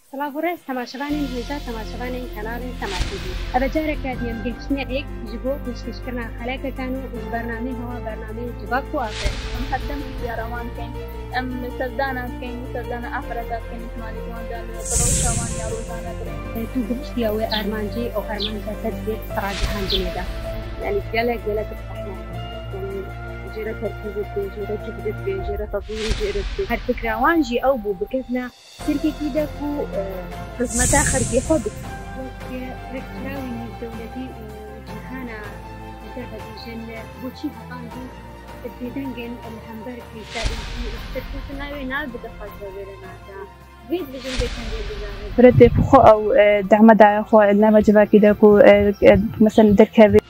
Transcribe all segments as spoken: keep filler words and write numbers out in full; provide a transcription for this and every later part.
سلااڤڕێز تەماشەوانین هێزە تەماشەوانین کەناڵی سەما تی ڤی. ئەبە جارێکە دیێم گەیشتنێک ji bo pêşkêşkirina xelekekan û ji bernameyê hewa bernameyê civak û afret. Em hedem diyarawan bikin, em serdana bikin, serdana afreta bikin, ihtimalî wan li rewşa wan ya rojane bikin. Tu gihiştiya wê armancî û armanca te dibê ragihandinê de. Yani gelek gelek zehmet. Yani jêra terkîbê bê, jêra cihdê bê, jêra tedbîrê jêra bê. Her fikra wan jî ew bû bikevne sirkekî de ku xizmeta xerkê xwe bikin. Rekîrawi nêzdewletî û cîhana derdibêjin boçî heqandî bêdengên li hember kêşerî serkeftina wê nabe dixwaze wêrenata. Vê dibêjin bêkengê bizarre. برتب خو أو دعم دعاء خو نما جواكي داكو مثلا دركابي.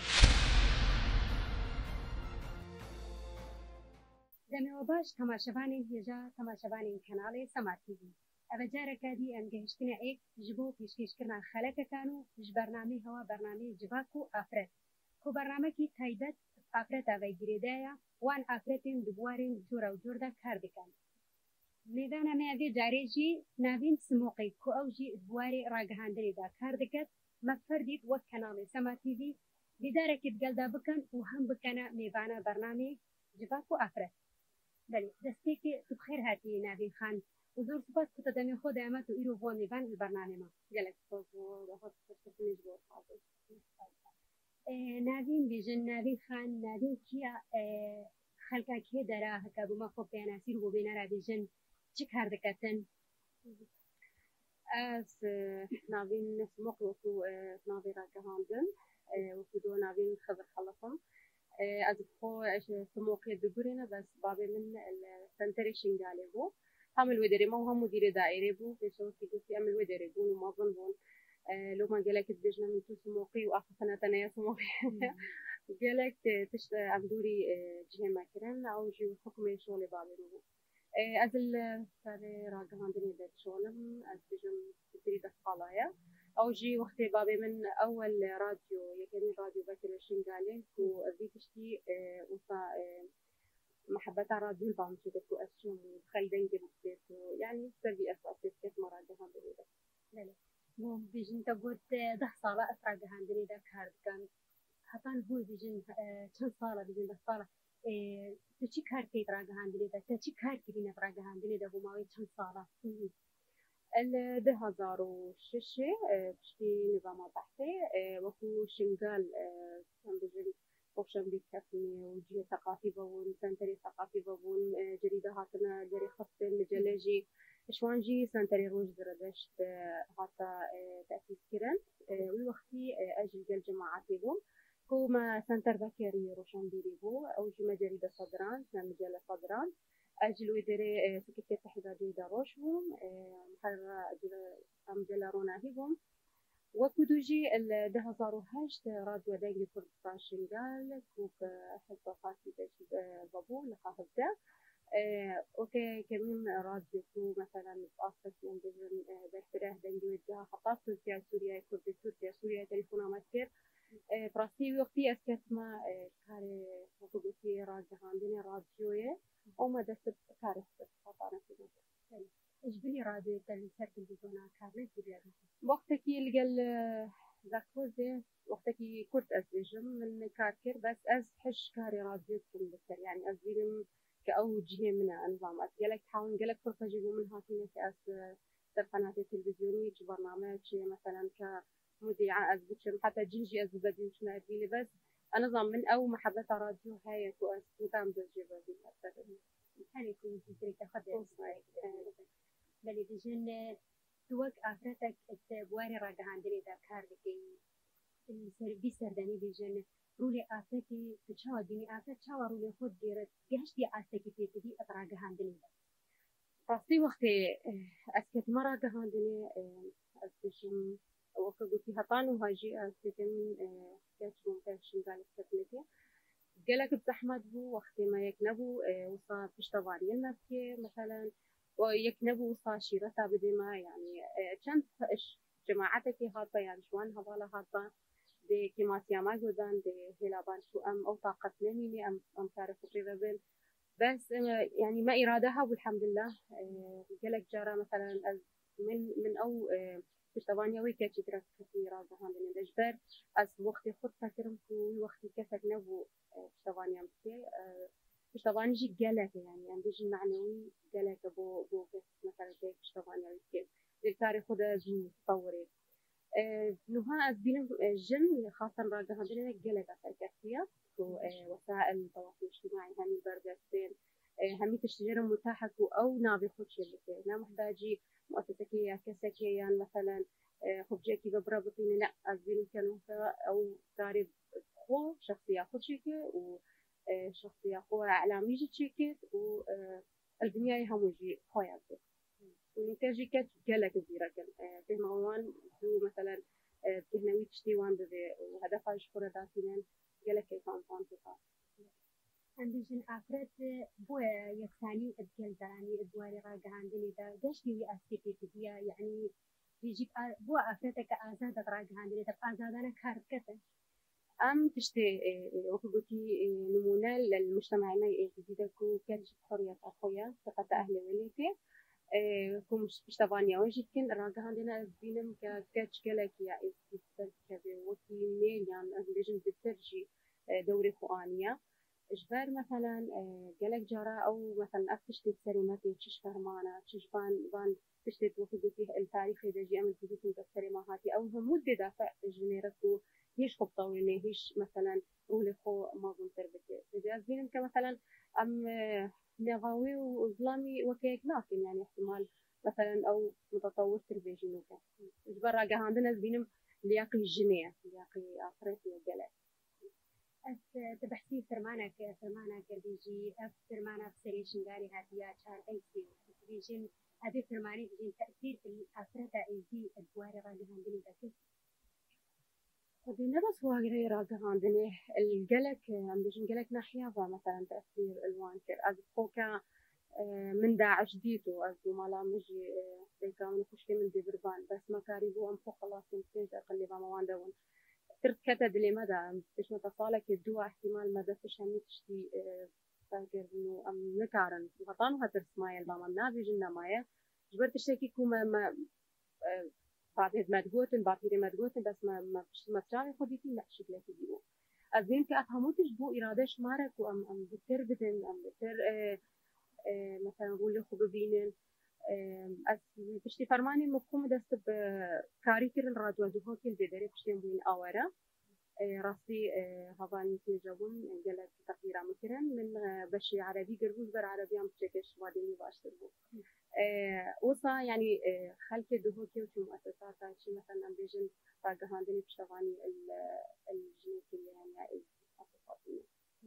دەمەوە باش تەماشەوانین هێژە تەماشەوانین کەناڵی سەما تی ڤی. ئەبە جارێکە دی ئەم گەیشتنەیەک ji bo pêşkêşkirina xelekekan û ji bernameyê hewa bernameyê civak û afret. Ku bernamekî taybet afreta veygirêde ye, wan afretên di buwarên cora û cor de kar dikin. Mêdana me vê carê jî navîn Simoqî ku ew jî di buwarê ragihandinê de kar diket, me ferdîk wek kenalê Sema T V dîdarekî digel de bikin û hem bikene mêvana bernameyê civak û afret. Belê destpêkê tu bi xêr hatiyê Navîn Xan û zor spas ku te demê xwe demet û îro bo mêvan li bernamê me. Gelek spas bû Navîn bêjin Navîn Xan Navîn çiya xelka kê dera heke bû me xwe peyanasîr û bo bê nera bêjin çi kar diketin? Ez navîn Simoq wekû navê ragihandin wekû do navîn Xizir Xelifim. Ez xwe Simoqê digurîne bes bavê min li senterê Şingalê bû. Hem li wê derê me û hem mudîrê daîrê bû pêşewekî gotî em li wê derê bûn û mezin bûn. Loma gelekî dibêjin min tu Simoqî û axîfine te neya Simoqî. Gelek tişt em dûrî cihê me kirin ew jî hikmê şolê bavê min bû. Ez li serê ragihandinê de diçolim, ez dibêjim bitirî deh sala ye. Ew jî wextê bavê min ewel radyo yekemîn radyo vekir li Şingalê ku vî tiştî wisa محبتا رادیو بام شده تو اشم خالدن جبته تو يعني سبي أساس كيف مرة جهان بريدة. بله. مو بيجن تقول ده صالة أسرع جهان بريدة كارد كان حتى هو بيجن كم صالة بيجن ده صالة تشي كار كي ترى جهان بريدة تشي كار كي نترى جهان بريدة بماوي كم صالة. ال ده هزار وششة بشتي نظام بحثي وكو شنغال كان بيجن وشان بيكفني وجيه ثقافي بون سنتري ثقافي بون جريدة هاتنا جري خص مجلجي شوانجي سنتري روج دردشت هاتا تأسيس كرن ووقتي أجل جل جماعتي بون كوما سنتر بكري روشان بيري بو أو جمع جريدة صدران مجلة صدران أجل ويدري سكتة تحدى جريدة روش بون محرر مجلة روناهي بون وكدوجي ده هزار وهشت راديو دنجي كردستان شنغال كوب حزب خاصي بابو لخاهبدا اوكي كمان راديو كو مثلا بأسس من بجن بحتراه دنجي وجهة خطاب تركيا سوريا كرد تركيا سوريا تليفونا مذكر براسي وقتي اسكت ما كاري وقتي راديو عندنا راديوية وما دست كاري خطارة في مصر. إجبري راديو تلسر تلفزيونا كارلت بيجي. وقتكي لقل ذاكوزي وقتكي كرت أزبيجم من كاركر بس أز حش كاري راديو كم بكر يعني أزبيجم كأوجه من نظام أتجلك حاول جلك فرصة جيبوا من هاتين كأس قناة التلفزيونية برنامج مثلا كمذيعة أزبيجم حتى جيجي أزبدي وش ما أدري بس أنا نظام من أو محبة راديو هاي كأس مدام بالجبل بالأسد. هني كون تدري تاخذ بلي بيجن توك آفرتك بواري راجعاندني دا كاردكي السربي سردني بيجن رولي آفتي تشاو دني آفت شاو رولي خود جرت جهشتي آفتي في تدي راجعاندني دا راسي وقت أسكت مرة راجعاندني أسبشم وقت قلتي هطان وهاجي أسكتم كاتشون كاتشون قال استقلتي جالك بزحمة بو وقت ما يكنبو وصا بيشتغالي النفسي مثلا ويكنبوا صاشيرتها بدما يعني كان جماعتك هاطة يعني شوان هذا هاطة دي كما سيما جودان دي هلابان شو أم أو طاقة نميني أم أم تعرف قريبا بس يعني ما إرادها والحمد لله جلك جارة مثلا من من أو پشتوانیا وی که چیکار کسی را گهاندنی داشتر از وقتی خود فکرم که وقتی که فکر نبود پشتوانیا مستی پشتوانی جی گله يعني عندي جي معنوي گله بو بو مثلا که پشتوانیا وی که تاریخ خود زو تطوری نوها از بينهم جن خاصة را گهاندنی گله بس كثير وسائل التواصل الاجتماعي هم بردستين هم تشتغل متاحة أو نابي خد شيء لا محتاجي مؤسسة كسكية مثلا خبجيكي ببربطيني لا أزين كانوا أو تعرف خو شخصية خد شيء وشخصية خو إعلامي جت شيء والبنية هم يجي خوياتي ونتاجي كت جلك كبيرة كان في موان دو مثلا بتهنوي تشتي وان بذي وهدفها يشكر داتين جلك كان فانتقا عندجن أفراد بو يكساني أدقل دراني أدواري راقع عندني دا قاشتي وي أستيبيتية يعني يجيب بو أفرادك آزادة راقع عندني دا آزادانا كاركتا أم تشتي وكبتي نمونا للمجتمع ما يجديدك وكانش حرية أخويا ثقة أهل وليتي كم بشتوانيا وجدكن راقع عندنا بينم كاتش كلاك يا إستيبيتية كبير وكي ميليان عندجن بترجي دوري خوانية إجبار مثلا جالك جرا أو مثلا أفتشت السريماتي تشش فرمانة تشش بان بان تشتت وخدتي التاريخ إذا جي أمل تجيكم بالسريماتي أو هم مدة دافع جنيرتو هيش خب طويلة هيش مثلا رولي خو ما بنتربتي إذا بينهم كمثلا أم نغاوي وإسلامي وكيك لكن يعني احتمال مثلا أو متطور تربية جنوكا إجبار راجع عندنا بينهم لياقي الجنية لياقي آخرتي وجلال أس تبحثي فرمانك فرمانك بيجي أف فرمانا بسري شنغاري هاتيا شار أيسي بيجين هذه فرماني بيجين تأثير الأفراد أيدي الدوار راجع عندني ذاك ودينا بس واجري راجع عندني الجلك عم بيجين جلك ناحية مثلا تأثير الوان كر از خوكا من داعش ديتو از مالا مجي ذيك من خشكي من دبربان بس ما كاريبو أم فوق خلاص يمكن أقل بما وان دون تركتد لمدى مش متصالك الدواء احتمال مدى تشهمي تشتي فاكر إنه أم نكارن غطانو هترس مايا الباما نابي جنة مايا جبرت الشيكي كوما ما بعد ما تقوتن بعد ما تقوتن بس ما ما ما بتعرف خديتي لا شكلك ديو أزين كأفهمو تجبو إرادش مارك وأم أم بتر بدن أم بتر مثلا نقول خو ببينن از پشتی فرمانی مفهوم دست به کاری کردن رادیو دوها کل بدری پشتی بین آوره راستی هوایی که جوون جلت تقدیر میکردن من بشی عربی گربوز بر عربی هم چکش وادی باشتر بود وصا يعني خلق دوها که چون مؤسسات چی مثلا بیشتر راجعاندنی پشتوانی الجنسیه يعني مؤسساتی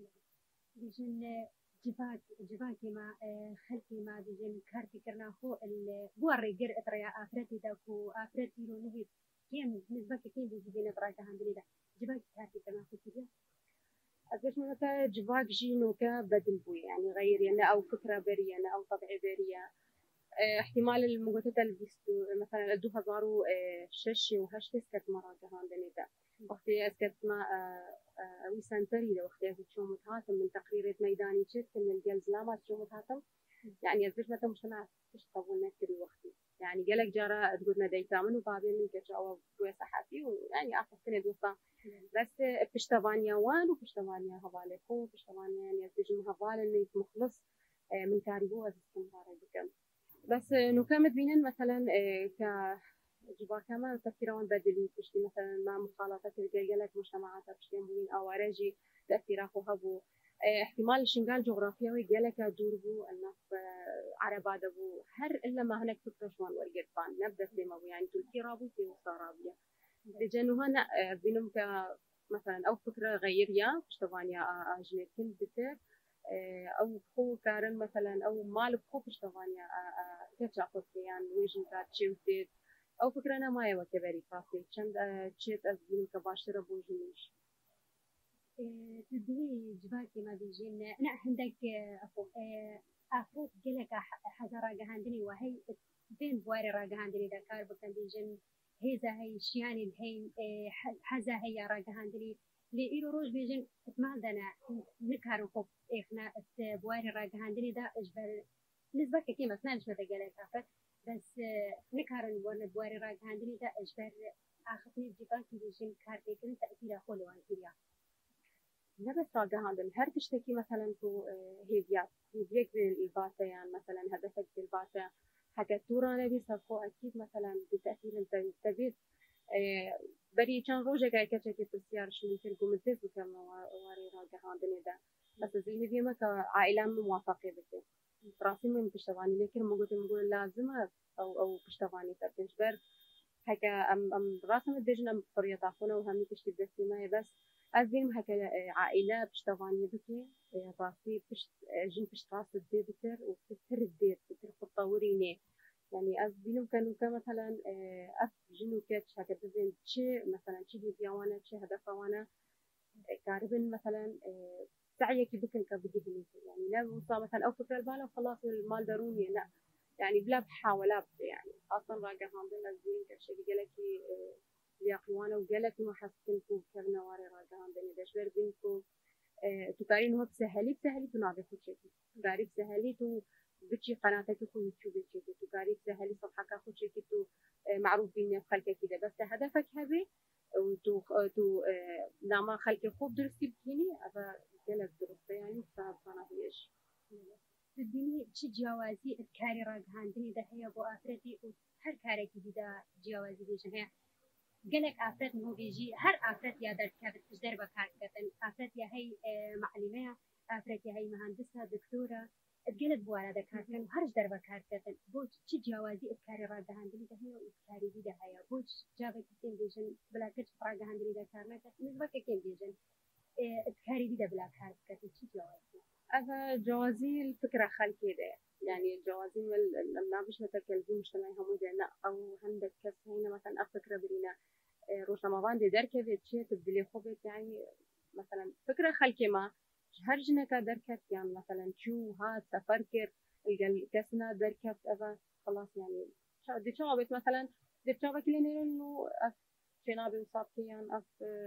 بیشتر جفاك جفاكي ما خلتي ما بيجين كارتي كرنا هو البوري جر اتريا افرتي داكو افرتي لو نهي كيم بالنسبه كيم بيجين براجع عندي ده جفاك كارتي كرنا هو كده أقول مثلا جفاك جينو كبدل بوي يعني غير يعني أو فكرة برية أو طبع برية احتمال المقطع البيستو مثلا الدو هزارو شش وهشتس كت مراجع عندي ده وقتي أسكت ما ويسانتري ده وقتي أسكت شو متهاتم من تقرير ميداني شت من الجلز لا شو متهاتم يعني أزيد مثلا مجتمع مش قبول نكري وقتي يعني جالك جرا تقولنا دايتا منو بعدين من كذا أو بوي صحفي ويعني أخذ سنة دوستا بس بشتوانيا وان وبشتوانيا هوالي خو بشتوانيا يعني أزيد هوالي إنه مخلص من كاريبو أزيد كمهارة بكم بس نكمل بينن مثلا ك جبا كمان تفكيرون بدلي تشتي مثلا مع مخالطات الجيلات مجتمعات بشتين بوين أو أرجي تأثيرات وهبو احتمال شنقال جغرافيا ويجيلك دوربو الناس عربا دبو هر إلا ما هناك فكرة شوان ورقت بان نبدأ سيما يعني تركي رابطي وصارابيا لجانو هنا بينهم ك مثلا أو فكرة غيريا بشتوانيا أجنبين بتر أو خو كارن مثلا أو مال خو بشتوانيا كتشاقص يعني ويجن كاتشي وتيت أو فكرة أنا ما يوكي بري كافي چند چيت أزبين كباشرة بوجنيش تدري جباكي ما بيجين أنا عندك أخو أفراد جلك حاجة راجع عندني وهي بين بواري راجع عندني دكار بكن بيجين هذا هي شياني الحين حاجة هي راجع عندني لإيرو روج بيجين ما عندنا نكارو خب إحنا بواري راجع عندني ده إجبار نسبة كتير مثلا مش مثل جلك أفراد بس نكارن ورن بواري راگهاندنی دا اجبر آخذني بجباكي بيجن كارتيكن تأثير أخوله وانتريا. لا بس راگهاندن هر تشتكي مثلا تو هيفيات هيفيك بالباسة يعني مثلا هدفك بالباسة حكى تورا نبي سافو أكيد مثلا بتأثير أنت تبيت بري كان روجا جاي كذا في السيارة شو ممكن قوم تزيد وكم واري راگهاندنی دا بس زي هيفي ما كعائلة موافقة بس راسي من بشتغاني لكن مو قلت مقول لازم أو أو بشتغاني تبتشبر حكى أم أم راسم الدجنة بطريقة تعرفونه وهم تشتي بس ما بس أزين حكى عائلة بشتغاني بكي راسي بش جن بش راس الدي بتر وبتر الدي بتر خطورينه يعني أزينهم كانوا كمثلا أف جنو كاتش حكى بزين شيء مثلا شيء ديوانا شيء هدف وانا كاربن مثلا سعيك بكن كبدي يعني لا وصل مثلا أو فكرة البالة خلاص المال دروني لا يعني بلا بحاولات يعني أصلا راجع عندنا زين كشيء جلكي ليقوانا وجلكي ما حسيتكم كبنا واري راجع عندنا ده شبر بينكم تقارين هو بسهلي بسهلي تنابي خوشي تقاري بسهلي تو بتشي قناتك في يوتيوب بتشي تقاري بسهلي صفحك خوشي تو معروف بيني خلك كده بس هدفك هذا وتو تو لما خلك خوب درستي بكيني أبا جلك درسته يعني فأنا هيش تديني شي جوازي الكاري راگهاندنی ده هي بو آفرتي وهر كاري كده جوازي بيجن هي قالك آفرت مو بيجي هر آفرت يا در كابت تجدر بكاركتن آفرت يا هي معلمة آفرت يا هي مهندسة دكتورة تقلت بوالا دكاتن وهرج در بكاركتن بوش شي جوازي الكاري راگهاندنی ده هي والكاري دي ده هي بوش جابك كين بيجن بلا كتش راگهاندنی ده كارنا نسبة كين بيجن الكاري دي ده بلا كاركتن شي جوازي هذا جوازي الفكرة خلكي ده يعني جوازي لما بيش نتكلم مجتمعي هم لا أو عندك كس هنا مثلا أفكر برينا روش رمضان دي دركة بتشي تبدلي خبط يعني مثلا فكرة خلكي ما هرجنا كدركة يعني مثلا شو هاد تفكر الجل كسنا دركة أبا خلاص يعني شو دي شو بيت مثلا دي شو بكلينير إنه أف شنابي وصابتي يعني أف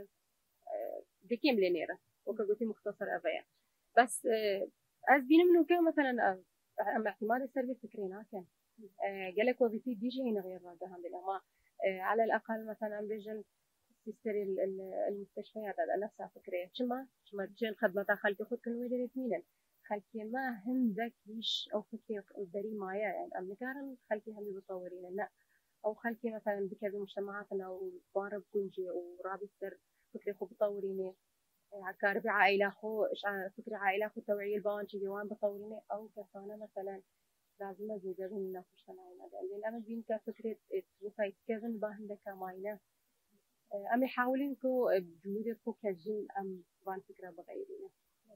دي كم لينيرة وكقولتي مختصر أبايا بس از بينم انه كان مثلا اما احتمال السربي فكرينا كان قالك وظيفي دي جي هنا غير راجع الحمد لله ما على الاقل مثلا بيجن تشتري المستشفيات هذا نفسها فكريه شما شما تجين خدمه خلك خد كل وين الاثنين خلكي ما هم ذكيش او فكري دري معايا يعني ام كارن خلكي هم مصورين لا او خلكي مثلا بكذا مجتمعاتنا وبارب كنجي ورابط سر فكري خو بطوريني عكاربي عائلة خو فكرة عائلة خو توعية البانشي ديوان بطوريني أو كسانة مثلا لازم أزيد من نفسي أنا لأن أنا بين كفكرة وسايت كذن باهن كماينة أم يحاولين كو بجودة كو كجن أم بان فكرة بغيرنا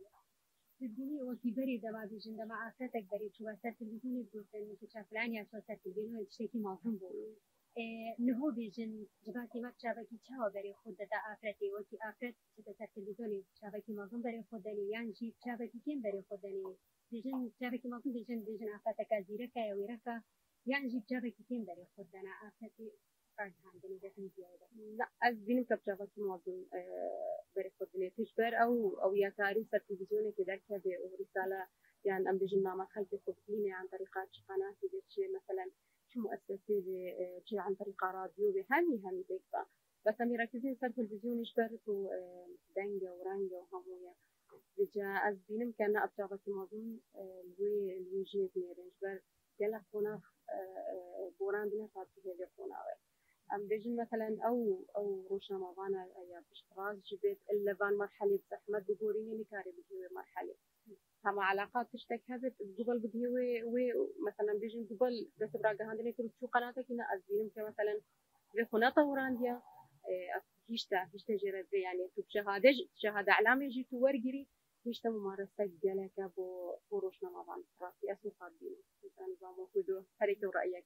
تديني وكي بري دما بيجن دما عافتك بري شو بس تلفزيوني بوتن كشافلان يا شو تلفزيون تشتكي معهم بو نهو بيجن جباكي ما شابكي شاو بري خود دا آفرتي وكي آفرت شتا تلفزيوني شابكي معهم بري خودني يعني جي شابكي كين بري خودني بيجن شابكي معهم بيجن بيجن آفتك زيرك يا ويرك يعني جي شابكي كين بري خودنا آفتي راگهاندنی ده زیاده لا از بینم که شابكي معهم بري خودني تجبر أو أو يا كاري سر تلفزيوني كذا كذا ورسالة يعني أم بيجن ما خلك خودني عن طريقات قناة كذا مثلا شو مؤسسة شيء عن طريق راديو بهمي هم ذيك بس أمي ركزين صار تلفزيون يشبرتوا دنجة ورانجة وهمويا بجا از بينم كان أبجابة معظم الوي الوي جيز نيرن شبر جل خنا بوران بنا صار في هذه خنا أم بيجن مثلا أو أو روش رمضان يا بشراز جبت إلا بان مرحلة بزحمة بقوليني نكاري بجوا مرحلة هم علاقات تشتك هذا قبل بديه ومثلا بيجن قبل بس براجع عندنا كل شو قناتك هنا أزين كمثلا بخنا طورانديا هيشتا هيشتا جرد يعني تو شهادة شهادة علامة يجي تو ورجري هيشتا ممارسة جلك أبو بروشنا ما بان راسي أسمع صادين مثلا زامو كده هريك ورأيك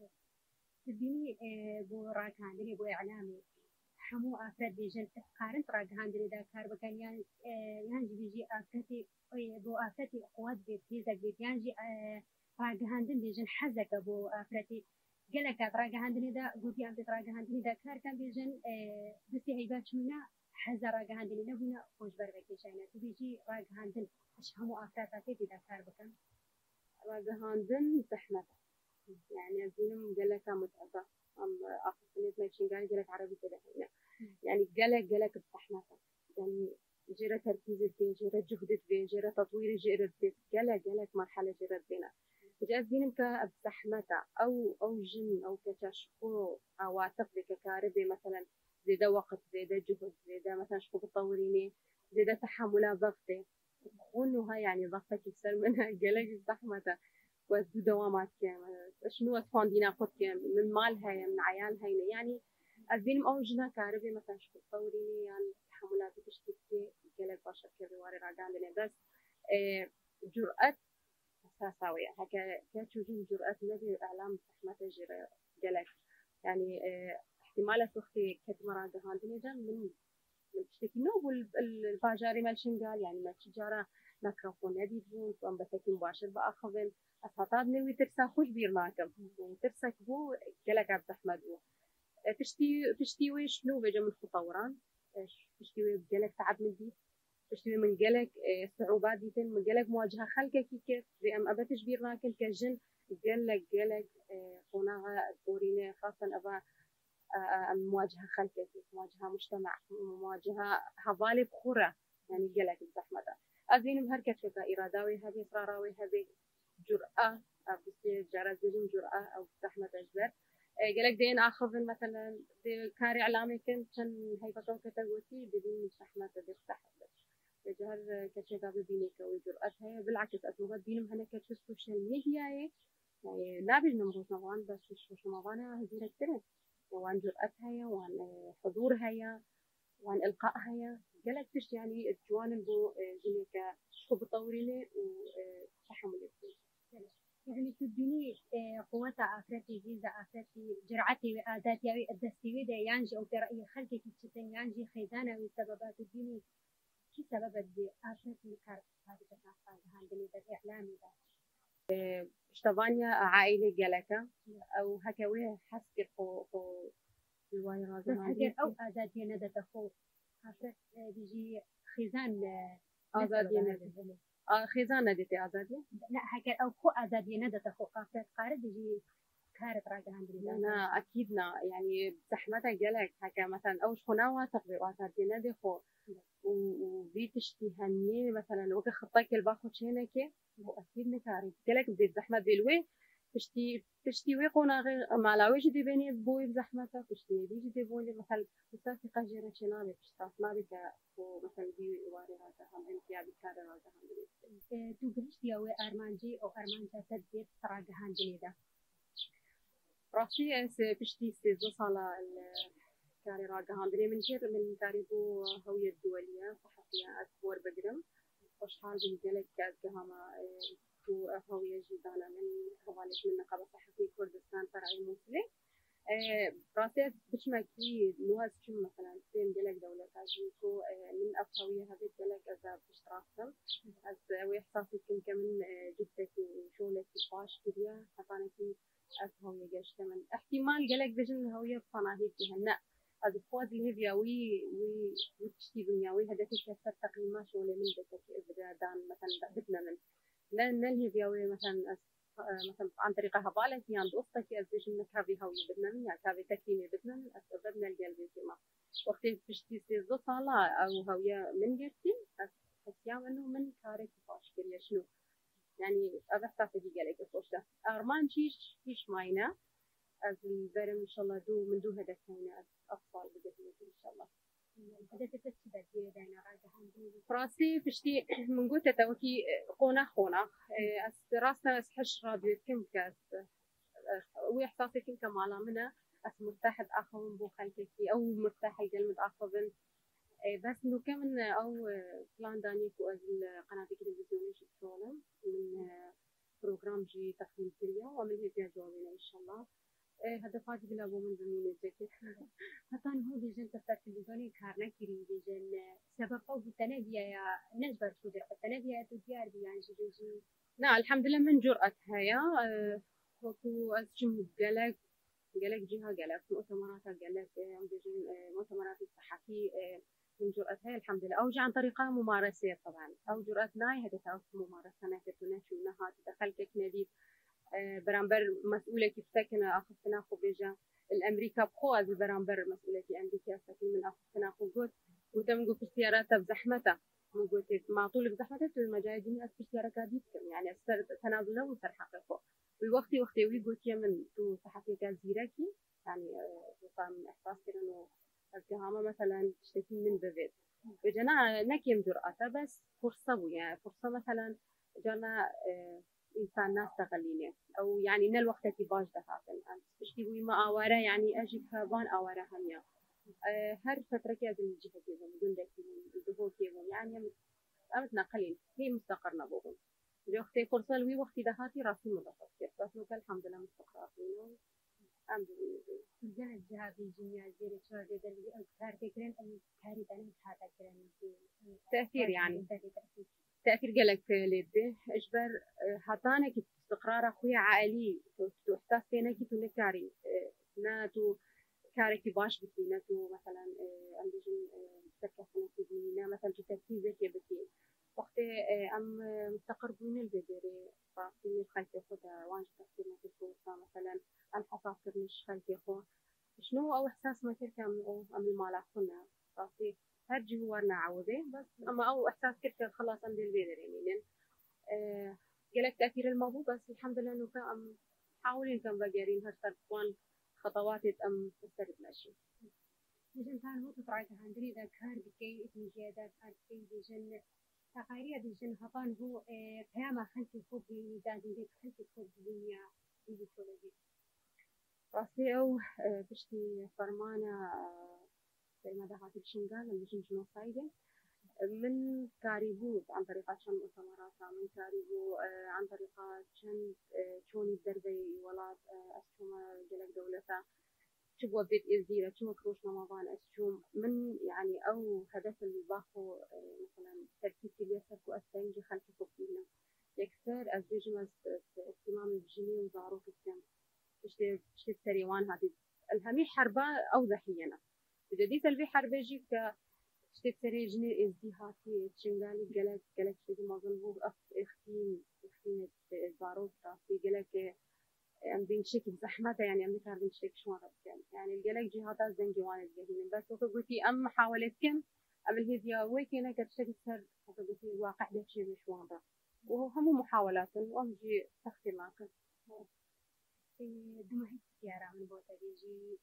تديني بو راجع عندنا بو إعلامي حمو آفرد بيجن قارن راجع عندنا ده كار بكان يعني يعني بيجي آفرتي بو آفرتي قوات بيت هيزك بيت يعني راجع عندنا بيجن حزك بو آفرتي قالك راجع عندنا ده قلتي عم تراجع عندنا ده كار كان بيجن بس هيبات شونا حزة راجع عندنا نبنا خوش بربكي شينا تبيجي راجع عندنا إيش حمو آفرد آفرتي ده كار بكان راجع عندنا زحمة يعني أزينم جلك متعبة أم آخر سنة ما شنقال جلك عربي كده هنا يعني جلك جلك بزحمته يعني جرى تركيز فيه جرى جهد فيه جرى تطوير جرى فيه جلك جلك مرحلة جرى بينا جازين كا بزحمته أو أو جن أو كتشكو أو أعتقد ككاربي مثلا زيدا وقت زيدا جهد زيدا مثلا شكو بتطوريني زيدا تحملها ضغطي وإنه يعني ضغطك يصير منها جلك بزحمته وزو دوامات كامل شنو أسفاندينا قد كام من مالها من عيالها يعني أزين أوجنا كاربي مثلا شكو بتطوريني يعني تحملها بتشتكي جلك باشر كبي واري راجعنا بس اه جرأة أساساوية هكا كاتشوجين جرأة نبي إعلام زحمته جرى جلك يعني اه احتمالات وقتي كتمرة جهاندني ده من من تشتكي نو والباجاري مالشين قال يعني ما تجارة ميكروفون نبي دون وأم بتكي مباشر بأخذن أسهطاد نوي ترسا خوش بير معكم يعني ترسا كبو جلك عبد أحمد بو تشتي تشتيوي شنو بجا من التطوران تشتيوي بجلك تعب من دي تشتيوي من جلك صعوبات دي تن من جلك مواجهة خلقك كيف بأم أبتش بير معكم كجن جلك جلك قناعة بورينا خاصة أبا مواجهة خلقك مواجهة مجتمع مواجهة هضالي بخورة يعني جلك بزحمة أزين بهركة شكا إراداوي هذه إصراراوي هذه جرأة بس جرى زين جرأة أو زحمة أجبر قالك دين آخذ مثلا كاري إعلامي كنت كان هاي بطل كتقولتي بدين زحمة تدفتح جهر كشكا بديني كوي جرأتها بالعكس أسمع دينهم هنا كتشوف السوشيال ميديا يعني نابج نمرز نوان بس السوشيال ميديا هذي ركترن وان جرأتها وان حضورها وان إلقائها قالك تش يعني الجوانب بو جنيكا شو بطوريني وتحمل يعني تديني قوة عفرتي جيزة عفرتي جرعتي وآداتي أو الدستي ده يانجي أو برأي خلقي تشتن يانجي خيزانة وسببات تديني شو سبب دي عفرتي كارت هذه الناس هاندني بالإعلامي ده اشتبانيا عائلة جلكا أو هكوي حسكر خو خو الواي رازم هكر أو آداتي ندى تخو عفرت بيجي خيزان آزادية ندى آه خيزان ندى آزادية لا هكر أو خو آزادية ندى تخو عفرت قارد بيجي كارت راجع عندي أنا أكيدنا يعني زحمتها جلك هكا مثلا أو شخناوة تقدر آزادية ندى خو وبيتشتي هني مثلا وقت خطاك الباخو شينك وأكيد نكاري جلك بدي زحمة بالوي تشتي تشتي ويقونا غير ما لا وجه دي بيني بوي بزحمته تشتي بيجي دي بوي مثلا مسافة قجرة شنابي تشتاف ما بك ومثلا بي واري هذا هم انت يا بكار هذا هم تو قلتي أو أرمانجي أو أرمانجا تدبير تراجع عندي ده راسي اس تشتي سيزو صلا كاري راجع عندي من غير من تاريخو هوية الدولية صحفية أكبر بقدم وش حال جلك كهما تو هوية جدانا من حوالي من نقابة صحفية كردستان فرعي موصلي راسي بشمكي نواز شم مثلا سين جلك دولة تاجيكو من أفهوية هذه جلك أذا بشتراكم أز وإحساسي كم كمن جدك وشولك باش كريا حطانكي أفهوية جاش كمان احتمال جلك بجن هوية بصناهي فيها هذا فوز اللي هي وي وي وتشتي بنياوي هذا كيف تقييمات شغل من ذاك إذا دان مثلا بدنا من نل نل هي بياوي مثلا مثلا عن طريق هبالة في عند قصتك أزيش إنك هذه هوي بدنا من يعني هذه تكيني بدنا من أسببنا القلب كمان وقت تشتي سيزو صلا أو هوية من جرتي أسيام إنه من كارك باش كريه شنو يعني أبحث في جالك فوشة أرمان شيش شيش ماينا از البرم ان شاء الله دو من دو هدف هنا اطفال بقدمه ان شاء الله هدف تتشبه دي داينا راجع عندي فراسي فشتي من قلت توكي قونا قونا اس راسنا اسحش راديو كم كاس واحساسي كم كمالا منها اس مرتاح اخون بو خلكي او مرتاح القلب اخذن بس انه كمان او بلان دانيك قناه التلفزيون شفتونا من بروجرام جي تقديم سريع ومن هيك جوابنا ان شاء الله هدفات بلا بومن بمين الجاكيت حتى هو بيجن تفتح تلفزيوني كارنا كريم بيجن سبب أو بالتنبيه يا نجبر شو ده التنبيه تجار بيان جيجي لا الحمد لله من جرأتها يا هو أسجم جلك جلك جهة جلك مؤتمرات جلك بيجن مؤتمرات الصحفي من جرأتها الحمد لله أوجع عن طريقة ممارسة طبعا أو جرأتنا هي هدفها ممارسة نهتنا شو نهات دخلتك نادي برامبر مسؤولة كيف ساكنة أخذتنا خو بيجا الأمريكا بخو از برامبر مسؤولة في أمريكا ساكن من أخذتنا خو قلت قلت من في السيارات بزحمتها من قلت مع طول بزحمتها في المجاهدين أسر سيارة كابيتكم يعني أسر تنازله وسر حقيقه ووقتي وقتي وي قلت يا من تو صحفي كازيراكي يعني وصام إحساس كده إنه التهامة مثلا تشتكي من ببيت بجنا نكيم جرأته بس فرصة يعني فرصة مثلا جانا إنسان ناس تغليني أو يعني إن الوقت كي باش دهاتن اشتي ما أواره يعني أجيب كابان أواره هنيا أه هر فترة كذا الجهة كذا جندك الدهور كذا يعني أمتنا قليل هي مستقرنا بوهم الوقت فرصة لوي وقت دهاتي راسي مضافة بس نقول الحمد لله مستقرة فينو أم بقول جهة الجهة بيجي زيرة شو هذا اللي أكثر فكرة أن كاري تاني هذا كلام تأثير يعني تأثير قالك ليبه إجبر حطانا كي استقرار أخويا عائلي تو إحساس فينا كي تنكاري ناتو كاري كي باش بتينا تو مثلا أمجن تركسنا كذينا مثلا تركيزة كي بتي وقت أم مستقر بين البدري فاصلين الخلفية خدا وانش تفكيرنا في الصورة مثلا أم حساسر مش خلفية خو شنو أو إحساس ما تركم أم المالك كنا فاصلي هرجي هو نعوده بس أما أو إحساس كده خلاص أم بالبدري يعني لين أه جالك تأثير الموضوع بس الحمد لله إنه كم حاولين كم بجارين هالسرطان خطوات أم تسترد ماشي. جن كان هو تطرق عندني ذا كار بكي إتنجي ذا كار بكي جن تقارير جن هطان هو فهم خلفي خوب ذا ذي خلفي خوب الدنيا اللي تولدي. راسي أو بشتي فرمانة زي ما دخلت الشنغال اللي جن جنو صايدة من كاريبو عن طريقة شن مؤتمرات من كاريبو عن طريقة شن شوني الدربي ولاد أسهم جلك دولتها شو بديت إزديرة شو كروش نمضان أسهم من يعني أو هدف الباخو مثلا تركيز اليسر كأستنجي خلف كوبينا يكثر أزيجمس اهتمام الجني وزارو كتير تشتي تشتي سريوان هذه الهمي حربة أو ضحينا جديد البي حربة جي ك تشتي سري جني إزديهاتي تشنغالي جلك جلك شيء ما ظنه أخ اختين اختين زارو راسي جلك أم بنشك بزحمة يعني أم نكار بنشك شو مرة يعني الجلك جهات زنجوان الجهين بس وقلتي أم حاولتكم أم الهدية ويكينا كرشك سر وقلتي الواقع ده شيء مش واضح وهو هم محاولات وأم جي تختي معك دمهي سيارة من بوتا بيجي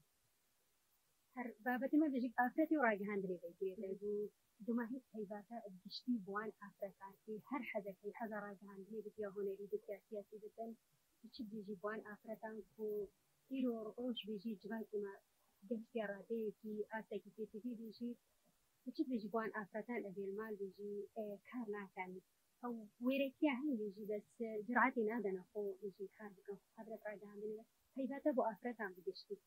هر بابتي ما بيجي آفرتي وراجع هندري بيجي بيجي دمهي هيباتا بشتي بوان آفرتي هر حدا في حدا راجع هندري بيجي هون يريد سياسي بدن بيجي بيجي بوان آفرتان كو إيرو روش بيجي جبالي ما جه سيارة دي كي آسا كي تي تي بيجي بيجي بيجي بوان آفرتان أبي المال بيجي كارنا كان أو ويركيا هم بيجي بس جرعتي نادا نخو بيجي كار بكم حضرت راجع هندري هيباتا بو آفرتان بيجي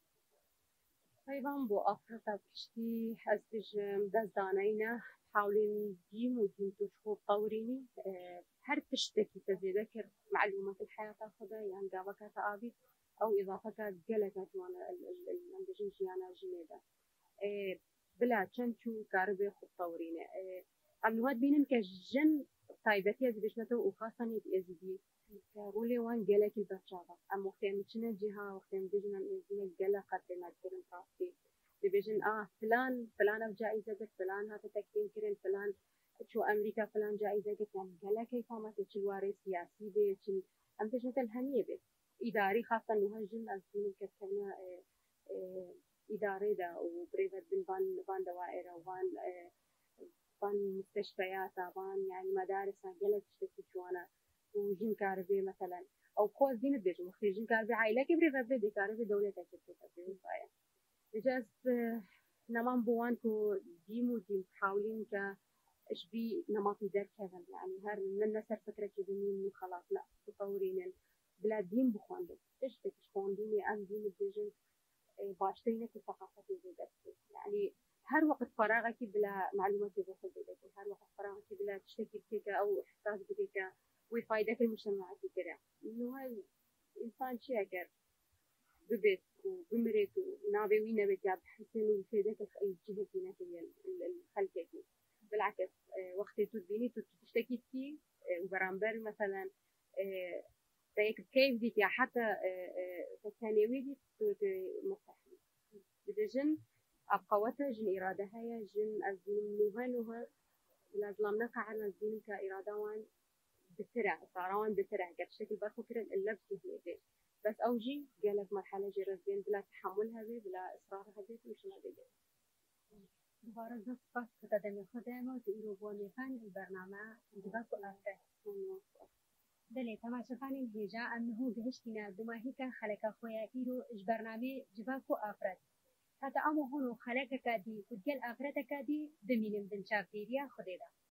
طيبان بو أفرطة بشتي حسبج دزدانينا حاولين ديم وديم تشخور طوريني أه هر تشتكي تذكر معلومات الحياة تاخدها يعني قابك تآبي أو إضافة جلكة وانا الانبجين جيانا جنيدة أه بلا تشنشو كاربي خود طوريني أه عملوات بينن كجن طيبتي أزبجنته وخاصة يتأزدي كقولي وان جلك البشرة أم وقتين مشنا جهة وقتين بيجنا إزنا جلا قدنا كرن راسي بيجن آه فلان فلان بجائزة فلان هذا تكريم كرن فلان شو أمريكا فلان جائزة يعني جلا كيف ما تشواري سياسي بيجن أم بيجنا الهنية بي إداري خاصة إنه هالجن أزين كتبنا اه اه إداري دا وبريفت بان بان دوائر وبان اه بان مستشفيات بان يعني مدارس جلا تشتكي شوانا وجين كاربي مثلا أو قوة زين الدجم مخرجين كاربي عائلة كبري فبدي كاربي دولة تكتب كاربي وصايا بجاز نمان بوان كو ديمو ديم حاولين كا إيش بي نماطي در كذا يعني هر من نسر فكرة كذا من خلاص لا تطورين بلا دين بخوان بس إيش بتشخون ديني أم دين الدجم باشترينه في ثقافة الجدة يعني هر وقت فراغك بلا معلومات يبغى بدك هر وقت فراغك بلا تشتكي بك أو إحساس بك وفائدة المجتمع كده إنه هاي إنسان شيء أكر ببيت وبمرت ونابي وين بيت يا بحسن وفائدة الجهة فينا هي الخلقة بالعكس وقت تديني تشتكي فيه وبرامبر مثلا تايك كيف ديت يا حتى تتانيوي ديت مستحيل بدجن أبقوتها جن إرادة هي جن أزمنوها نوها لازم نقع على الزين كإرادة وان بترع صاروان بترع كشكل برخو كرن إلا بسهولة بس أوجي قالك مرحلة جرزين بلا تحملها بي بلا إصرارها بي مش ما بيجي دوباره زود بس كتدم خدمة وتقولوا بونيفان البرنامج جباك أفراد دلي تماشفانين هجا أنه جهشتنا دماهيكا خلق خويا إيرو إج برنامج جباك أفراد حتى أمو هونو خلق كادي وتجل أفراد كادي دمينم دنشاف ديريا خديدا